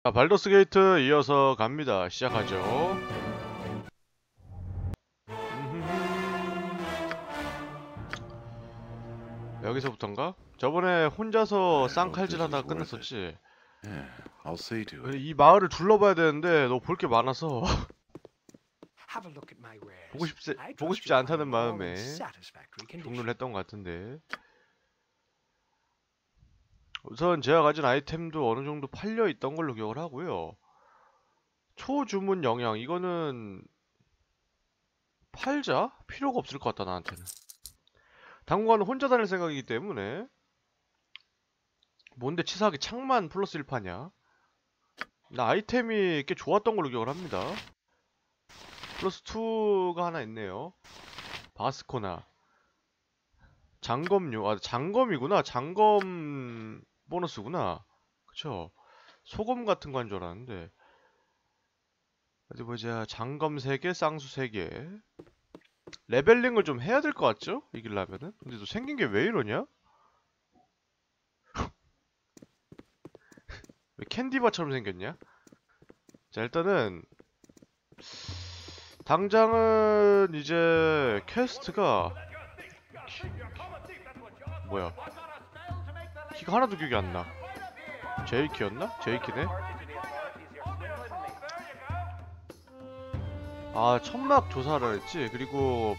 자, 발더스 게이트 이어서 갑니다. 시작하죠. 여기서부턴가? 저번에 혼자서 쌍칼질 하다가 끝났었지. Yeah, I'll see to it. 이 마을을 둘러봐야 되는데 너 볼 게 많아서 보고 싶지 않다는 마음에 종료를 했던 것 같은데, 우선 제가 가진 아이템도 어느 정도 팔려 있던 걸로 기억을 하고요. 초주문 영양, 이거는 팔자? 필요가 없을 것 같다 나한테는. 당분간은 혼자 다닐 생각이기 때문에. 뭔데 치사하게 창만 플러스 1파냐? 나 아이템이 꽤 좋았던 걸로 기억을 합니다. 플러스 2가 하나 있네요. 바스코나 장검류. 아, 장검이구나. 장검 보너스구나. 그쵸? 소금 같은 거 한 줄 알았는데. 어디 보자. 장검 3개, 쌍수 3개. 레벨링을 좀 해야 될 것 같죠? 이기려면은. 근데 또 생긴 게 왜 이러냐? 왜 캔디바처럼 생겼냐? 자, 일단은 당장은 이제 퀘스트가 뭐야? 키가 하나도 기억이 안 나. 제이키였나? 제이키네? 아, 천막 조사를 했지. 그리고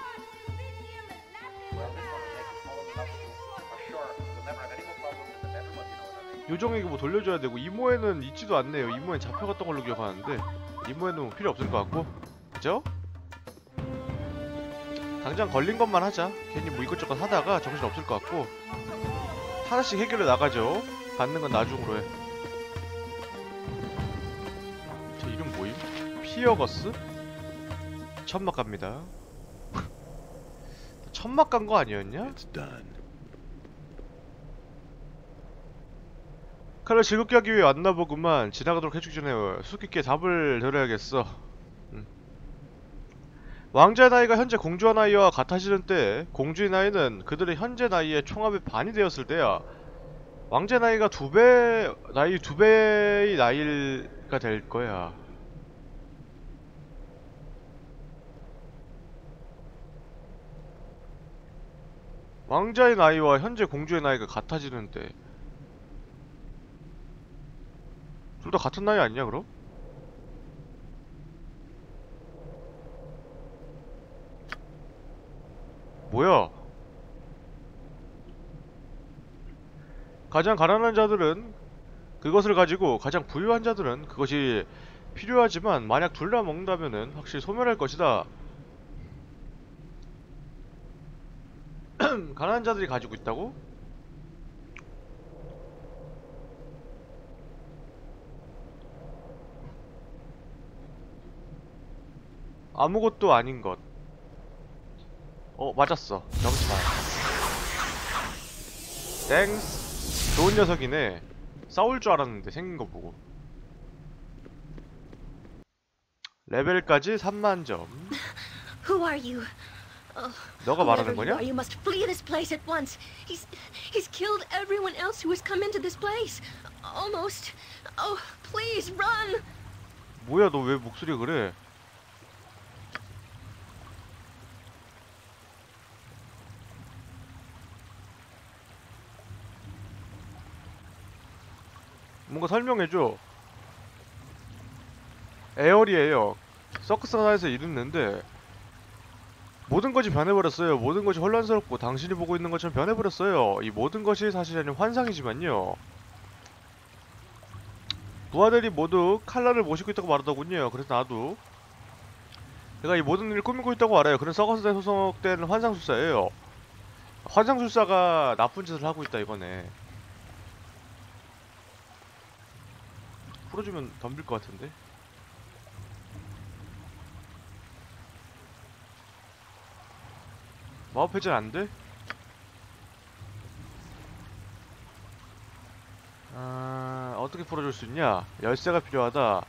요정에게 뭐 돌려줘야 되고, 이모에는 있지도 않네요. 이모에 잡혀갔던 걸로 기억하는데 이모에는 뭐 필요 없을 것 같고, 그죠? 당장 걸린 것만 하자. 괜히 뭐 이것저것 하다가 정신 없을 것 같고 하나씩 해결해 나가죠. 받는 건 나중으로 해. 제 이름 뭐임? 피어거스? 천막 갑니다. 천막 간 거 아니었냐? It's done. 칼을 즐겁게 하기 위해 왔나 보구만. 지나가도록 해주기 전에 수수께끼에 답을 들어야겠어. 왕자의 나이가 현재 공주의 나이와 같아지는 때, 공주의 나이는 그들의 현재 나이의 총합의 반이 되었을 때야. 왕자의 나이가 두 배의 나이가 될 거야. 왕자의 나이와 현재 공주의 나이가 같아지는 때. 둘 다 같은 나이 아니냐 그럼? 뭐야? 가장 가난한 자들은 그것을 가지고, 가장 부유한 자들은 그것이 필요하지만 만약 둘 다 먹는다면은 확실히 소멸할 것이다. 가난한 자들이 가지고 있다고? 아무것도 아닌 것. 맞았어. 경찰. 땡스. 좋은 녀석이네. 싸울 줄 알았는데 생긴 거 보고. 레벨까지 3만점. Who are you? 너가 말하는 Whoever you 거냐? are, you must flee this place at once. He's killed everyone else who has come into this place. Almost. Oh, please run. 뭐야, 너 왜 목소리 그래? 뭔가 설명해줘. 에어리에요. 서커스사에서 일했는데 모든 것이 변해버렸어요. 모든 것이 혼란스럽고 당신이 보고 있는 것처럼 변해버렸어요. 이 모든 것이 사실 아닌 환상이지만요. 부하들이 모두 칼날을 모시고 있다고 말하더군요. 그래서 나도 내가 이 모든 일을 꾸미고 있다고 알아요. 그런 서커스에 소속된 환상술사예요. 환상술사가 나쁜 짓을 하고 있다 이거네. 풀어주면 덤빌 것 같은데. 마법 해제는 안 돼? 어떻게 풀어줄 수 있냐? 열쇠가 필요하다.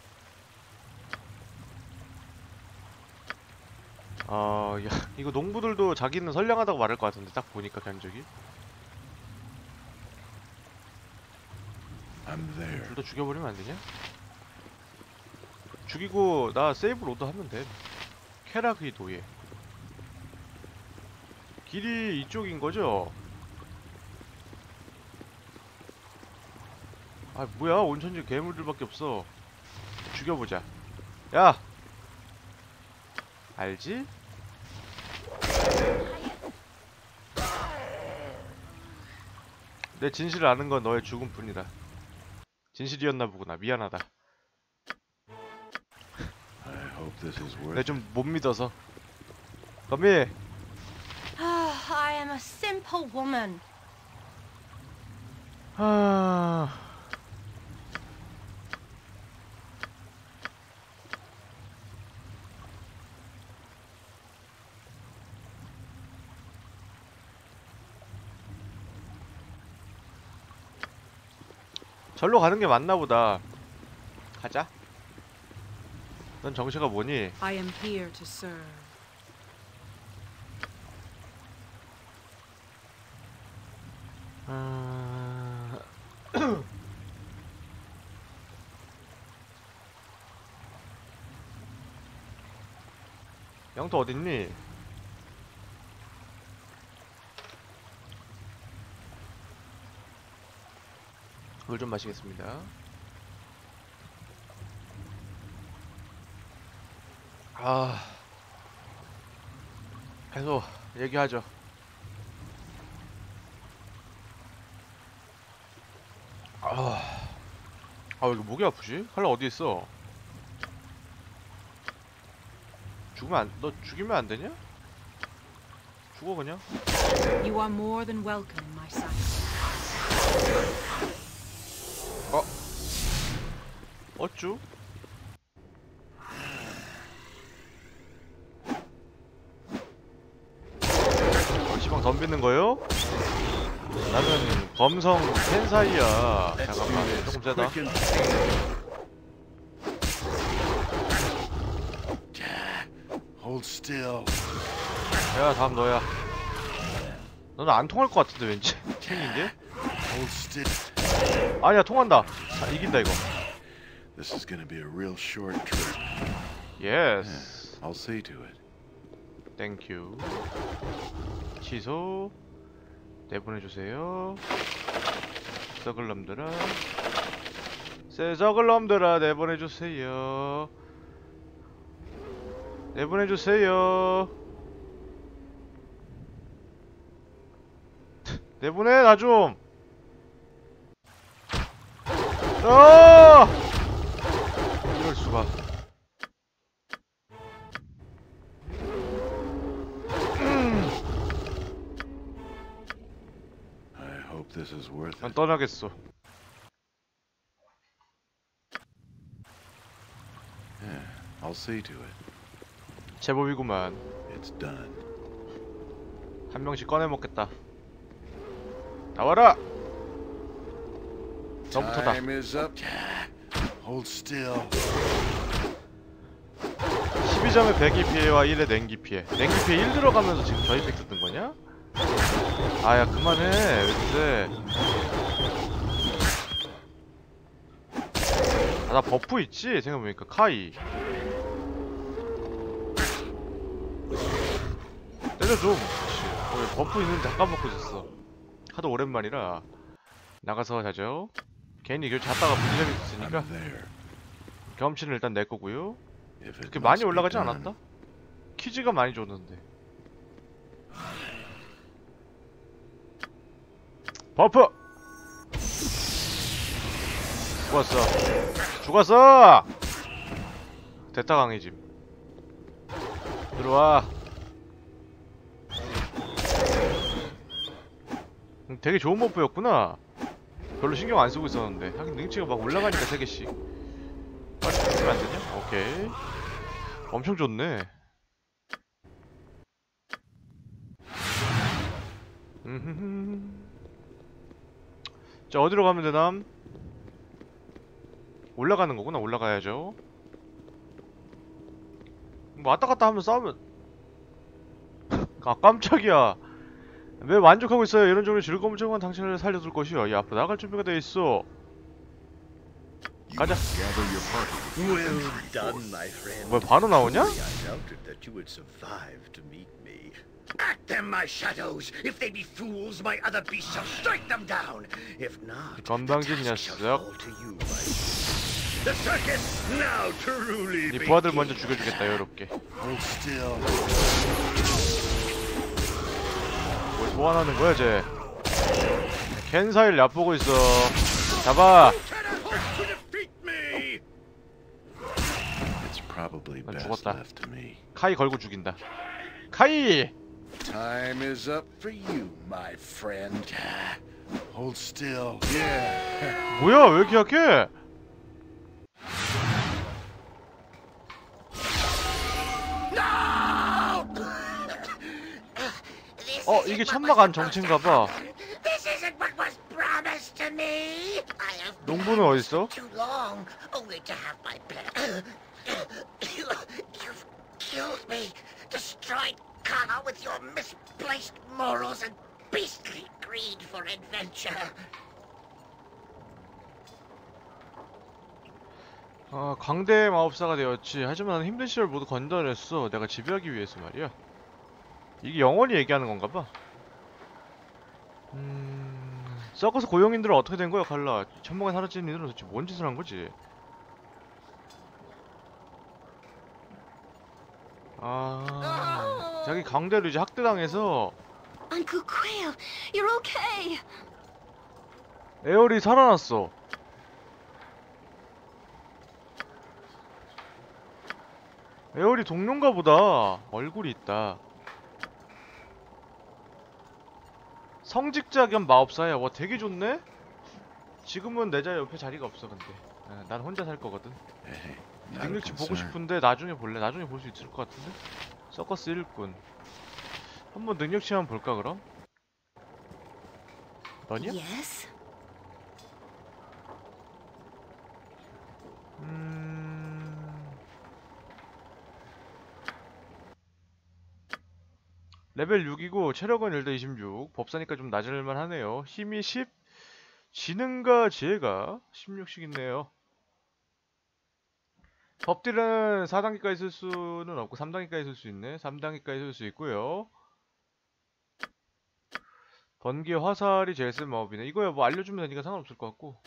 야, 이거 농부들도 자기는 선량하다고 말할 것 같은데, 딱 보니까 견적이. I'm there. 둘 다 죽여버리면 안 되냐? 죽이고 나 세이브 로드 하면 돼. 케라그이 도예. 길이 이쪽인 거죠? 아 뭐야, 온천지 괴물들밖에 없어. 죽여보자. 야! 알지? 내 진실을 아는 건 너의 죽음뿐이다. 진실이었나 보구나. 미안하다. I hope this is worth 내 it. 좀 못 믿어서. 거미! I am a simple woman. 하... 절로 가는 게 맞나 보다. 가자. 넌 정체가 뭐니? I am here to serve. 아... 영토 어딨니? 물 좀 마시겠습니다. 아, 계속 얘기하죠. 왜 이렇게 목이 아프지? 칼라 어디 있어? 너 죽이면 안 되냐? 죽어 그냥. You are more than welcome, my son. 어쭈? 시방 덤비는 거요? 나는 검성 켄사이야. 잠깐만, 조금 세다. Quick and hold still. 야, 다음 너야. 너는 안 통할 것 같은데 왠지. 탱인데? Hold still. 아니야, 통한다. 아, 이긴다 이거. This is gonna be a real short trip. 예스. I'll see to it. 땡큐. 취소. 내보내주세요. 썩을 놈들아. 썩을 놈들아, 내보내주세요. 내보내주세요. 내보내, 나 좀. 이럴 수가. I hope this is worth 난 it. 떠나겠어. Yeah, I'll see to it. 제법이구만. It's done. 한 명씩 꺼내 먹겠다. 나와라. 너부터다. Time is up. Hold still. 12점의 배기 피해와 1의 냉기 피해. 냉기 피해 1 들어가면서 지금 저 이펙트 뜬 거냐? 아야 그만해. 왜 그래? 아, 나 버프 있지? 생각해보니까 카이. 때려줘. 그렇지. 버프 있는데 잠깐 먹고 있었어. 하도 오랜만이라. 나가서 자죠. 괜히 이걸 잤다가 문제점이 있으니까 I'm there. 경험치는 일단 내 거고요. If it 그렇게 must 많이 be 올라가지 done. 않았다? 퀴즈가 많이 줬는데. 버프! 죽었어. 죽었어! 됐다 강해짐. 들어와. 되게 좋은 버프였구나. 별로 신경 안 쓰고 있었는데. 하긴 능치가 막 올라가니까 3개씩. 빨리 죽으면 안 되냐? 오케이. 엄청 좋네. 자, 어디로 가면 되남? 올라가는 거구나. 올라가야죠. 뭐 왔다 갔다 하면 싸우면 아 깜짝이야. 왜 만족하고 있어요? 이런 종류 즐거움을 제공한 당신을 살려둘 것이요. 이 앞으로 나갈 준비가 돼 있어. 가자. Gather your party. Well done, my friend. 뭐야 바로 나오냐? I doubted that you would survive to meet me. At them, my shadows! If they be fools, my other beasts shall strike them down! If not, the 건방진 task shall 녀석. fall to you, my friend. The circus now truly 네 부하들 먼저 begins. 죽여주겠다 여롭게. Hold still. 뭘 소환하는 거야 쟤? 켄사일 얕보고 있어. 잡아. Cannot hope to defeat me! It's probably 난 best 죽었다. left to me. 카이 걸고 죽인다. 카이. Time is up for you, my friend. Hold still. Yeah. 뭐야 왜 이렇게 약해? 이게 천막안 정체인가봐. This isn't what was promised to me. I have 농부는 어딨어? too long, only to have my blood. You've killed me, destroyed Kala with your misplaced morals and beastly greed for adventure. 광대 마법사가 되었지. 하지만 힘든 시절 모두 건져냈어. 내가 지배하기 위해서 말이야. 이게 영원히 얘기하는 건가봐. 서커스 고용인들은 어떻게 된 거야, 갈라? 천막에 사라진 이들은 도대체 뭔 짓을 한 거지? 자기 강대로 이제 학대당해서 Uncle Quail, you're okay. 에어리 살아났어. 에어리 동료인가 보다. 얼굴이 있다. 성직자 겸 마법사야. 와 되게 좋네? 지금은 내 옆에 자리가 없어 근데. 난 혼자 살 거거든. Hey, not a 능력치 보고 concern. 싶은데 나중에 볼래. 나중에 볼 수 있을 것 같은데? 서커스 일꾼. 한번 능력치 한번 볼까 그럼? 너냐? Yes. 레벨 6이고 체력은 1대 26. 법사니까 좀 낮을만 하네요. 힘이 10, 지능과 지혜가 16씩 있네요. 법딜은 4단계까지 쓸 수는 없고 3단계까지 쓸 수 있네. 3단계까지 쓸 수 있고요. 번개 화살이 제일 센 마법이네. 이거야 뭐 알려주면 되니까 상관없을 것 같고.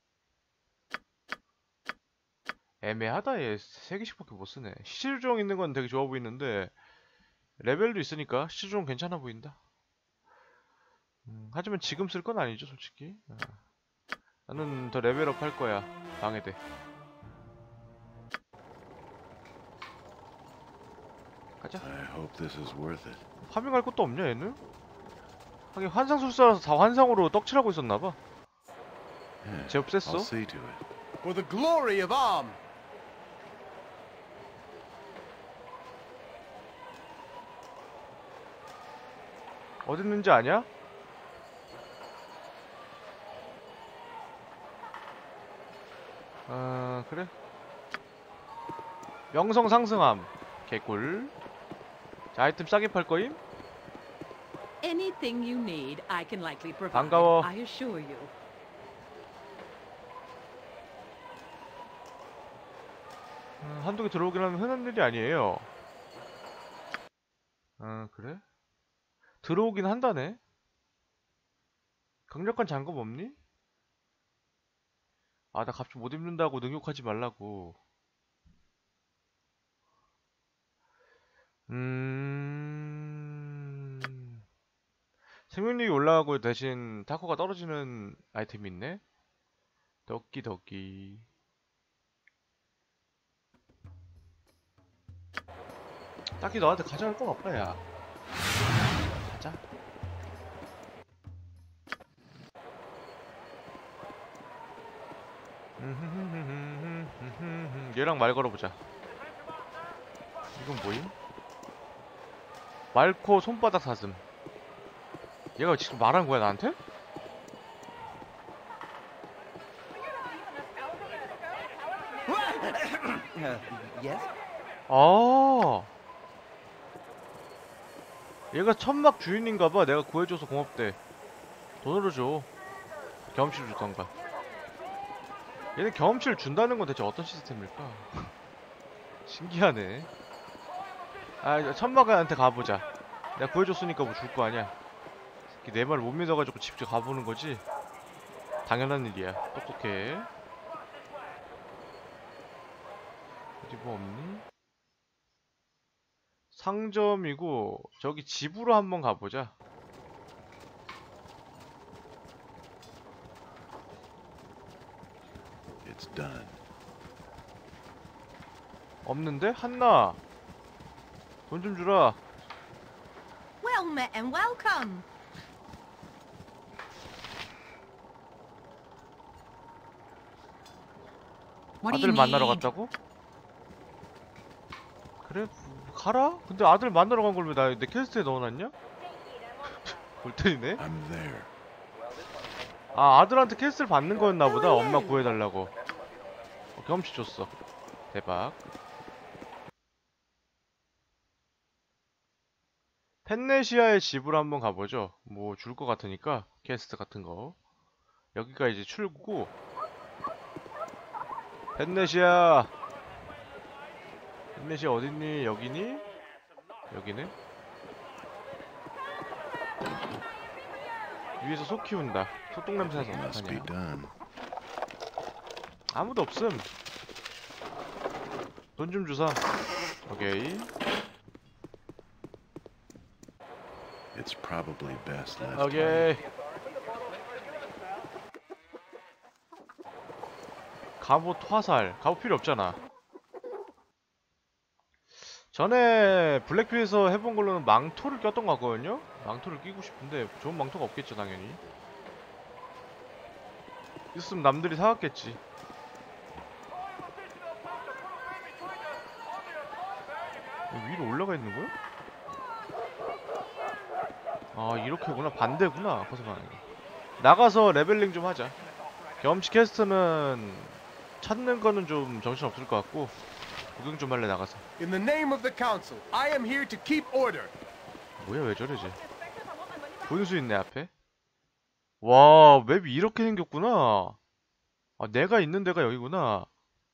애매하다 얘. 3개씩밖에 못 쓰네. 시주종 있는 건 되게 좋아 보이는데 레벨도 있으니까 시주종 괜찮아 보인다. 하지만 지금 쓸 건 아니죠 솔직히. 나는 더 레벨업 할 거야. 방해돼. 가자. I hope this is worth it. 파밍할 것도 없냐 얘는? 하긴 환상술사라서 다 환상으로 떡칠하고 있었나봐. Yeah, 제법 셌어. I'll see to it. For the glory of Arm! 어딨는지 아냐? 그래? 명성 상승함 개꿀. 자 아이템 싸게 팔 거임? Anything you need, I can likely provide. 반가워. I assure you. 한두 개 들어오긴 하면 흔한 일이 아니에요. 그래? 들어오긴 한다네. 강력한 장검 없니? 나 갑자기 못 입는다고 능욕하지 말라고. 생명력이 올라가고 대신 타코가 떨어지는 아이템이 있네? 덕기. 딱히 너한테 가져갈 건 없다, 야. 가자. 얘랑 말 걸어보자. 이건 뭐임? 말코 손바닥 사슴. 얘가 지금 말한 거야 나한테? Yes? 얘가 천막 주인인가봐. 내가 구해줘서 고맙대. 돈으로 줘. 경험치를 주던가. 얘는 경험치를 준다는 건 대체 어떤 시스템일까? 신기하네. 아, 천막한테 가보자. 내가 구해줬으니까 뭐 줄 거 아니야. 내 말 못 믿어가지고 직접 가보는 거지. 당연한 일이야. 똑똑해. 어디 뭐 없니? 상점이고 저기 집으로 한번 가보자. It's done. 없는데? 한나 돈 좀 주라. Well met and welcome. What do 아들 you 만나러 need? 갔다고? 그래? 가라? 근데 아들 만나러 간 걸 왜 내 퀘스트에 넣어놨냐? 골 때리네? I'm there. 아, 아들한테 퀘스트를 받는 거였나 보다. 엄마 구해달라고. 경험치 줬어. 대박. 펜네시아의 집으로 한번 가보죠. 뭐 줄 것 같으니까 퀘스트 같은 거. 여기가 이제 출구고. 펜네시아. 펜네시아 어딨니? 여기니? 여기네. 위에서 소 키운다. 소똥 냄새 나서 Must be 어떡하냐. done. 아무도 없음. 돈 좀 주사. 오케이. It's probably best left. 오케이. 갑옷 화살. 갑옷 필요 없잖아. 전에 블랙필에서 해본 걸로는 망토를 꼈던 것 같거든요? 망토를 끼고 싶은데 좋은 망토가 없겠죠 당연히. 있으면 남들이 사왔겠지. 위로 올라가 있는 거야? 아 이렇게구나. 반대구나. 벗어나는 게. 나가서 레벨링 좀 하자. 경험치 퀘스트는 찾는 거는 좀 정신없을 것 같고 구경 좀 할래 나가서. In the name of the council, I am here to keep order. 뭐야 왜 저러지? 분수 있네 앞에. 와 맵이 이렇게 생겼구나. 아 내가 있는 데가 여기구나.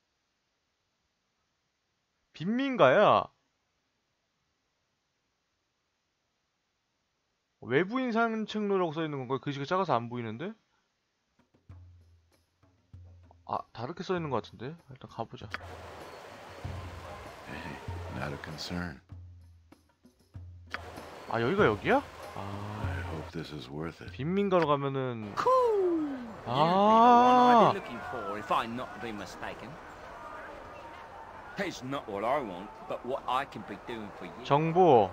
빈민가야. 외부인 산책로라고 써있는 건가? 글씨가 작아서 안 보이는데? 아 다르게 써있는 것 같은데? 일단 가보자. Hey, not a concern. 아 여기가 여기야? 아 I hope this is worth it. 빈민가로 가면은 You'd be the one 아 I'd be looking for if I'm not be mistaken. It's not what I want, but what I can be doing for you. 정보.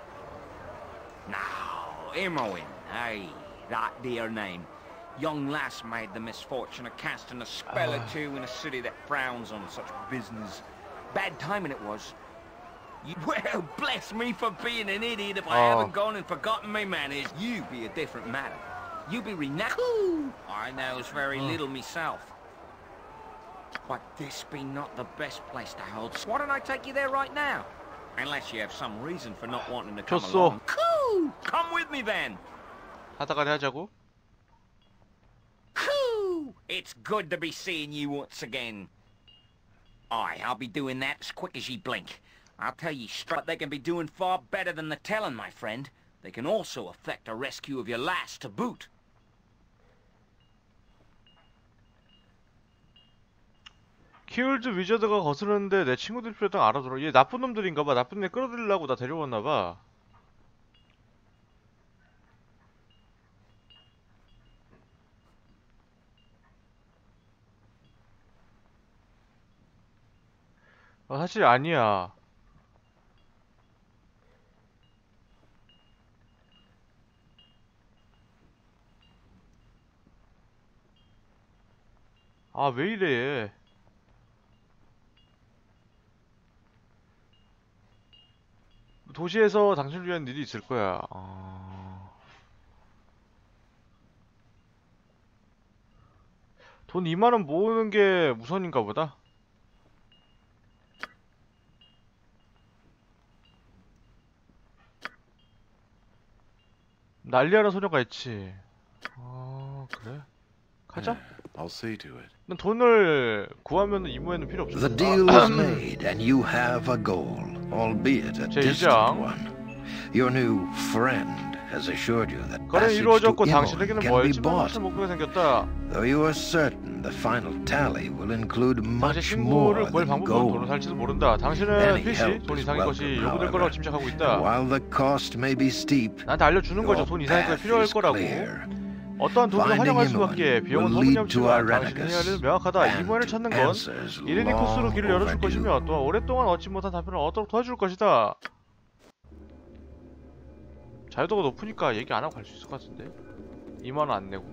Now, Imoen, hey, that dear name. Young lass made the misfortune of casting a spell or two in a city that frowns on such business. Bad timing it was. Well, bless me for being an idiot if I haven't gone and forgotten my manners. You be a different matter. You be renowned. I knows very little myself. But this be not the best place to hold. Why don't I take you there right now? Unless you have some reason for not wanting to come 줬어. along. Cool! Come with me then. 하다가리 하자고. Cool! It's good to be seeing you once again. Aye, I'll be doing that as quick as ye blink. I'll tell ye straight, they can be doing far better than the telling, my friend. They can also effect a rescue of your lass to boot. 키울드 위저드가 거스르는데 내 친구들 필요했던 거 알아들어. 얘 나쁜 놈들인가봐. 나쁜 애 끌어들이려고 나 데려왔나봐. 사실 아니야. 아, 왜 이래. 도시에서 당신을 위한 일이 있을 거야. 돈 2만원 모으는 게 우선인가 보다. 난리하는 소녀가 있지. 그래? 가자. I'll see to it. 난 돈을 구하면 이모에는 필요 없죠. The deal is made, and you have a goal, albeit a 제 distant 이장. one. Your new friend has assured you that 거래는 passage to 이루어졌고 Imoen 당신에게는 can be 멀지만 bought. 확실한 목표가 생겼다. Though you are certain the final tally will include 당신 much more 친구를 구할 than 방법은 돈을 gold. 살지도 모른다. 당신은 Any 필시 help 돈 is 이상의 것이 welcome, 요구될 거라고 however. 짐작하고 And 있다. while the cost may be steep, 나한테 알려주는 거죠. your 돈 이상의 것이 path 필요할 is 거라고. clear. 어떠한 돈도 Finding 환영할 Imoen 수밖에 비용은 will lead to 터무니없지만 당신이 해야 할 Irenicus 일은 명확하다. and 이모엔을 to 찾는 건 answers 이레니쿠스로 long 길을 열어줄 overdue. 것이며 또한 오랫동안 얻지 못한 답변을 얻도록 도와줄 것이다. 자유도가 높으니까 얘기 안 하고 갈 수 있을 것 같은데. 2만 원 안 내고.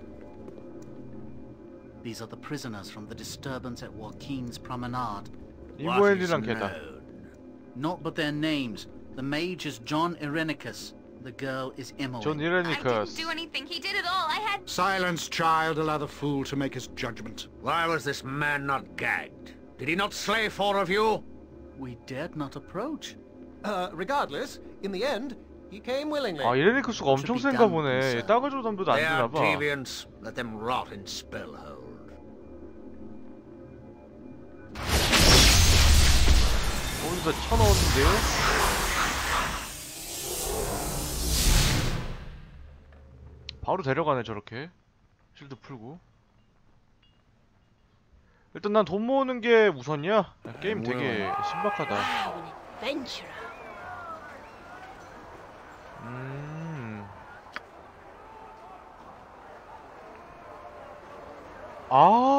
These are the prisoners from the disturbance at Joaquin's Promenade. 이모엔이랑 걔다. Not but their names. The mage is John Irenicus. The girl is 존 Imoen. 이레니커스. anything. He did it all. I had... Silence, child. Allow the fool to make his judgment. Why was this man not gagged? Did he not slay 4 of you? We dared not approach. Regardless, in the end, he came willingly. 아 이레니쿠스가 엄청 센가 보네. 따가지고 덤벼도 안 They are 되나봐. deviants. Let them rot in Spellhold. 거기서 1,000원인데. 바로 데려가네 저렇게. 실드 풀고. 일단 난 돈 모으는 게 우선이야. 야, 게임 되게 신박하다. Wow, an adventurer. 아